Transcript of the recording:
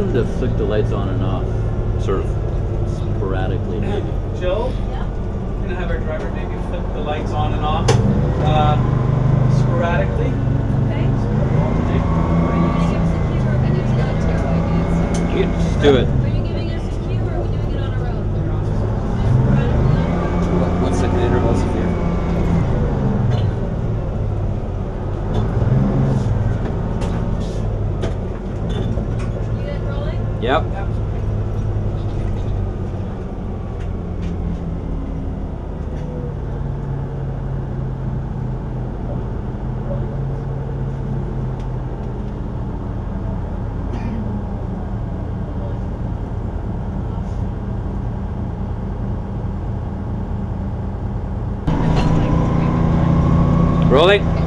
them to flick the lights on and off, sort of sporadically, maybe. Jill, Yeah. we're gonna have our driver maybe flip the lights on and off sporadically. Okay. Are you gonna give us a cue or are we doing it on our own? You can just do it. Are you giving us a cue or are we doing it on our own? Sporadically on our own? What second intervals here? You guys rolling? Yep. Rolling.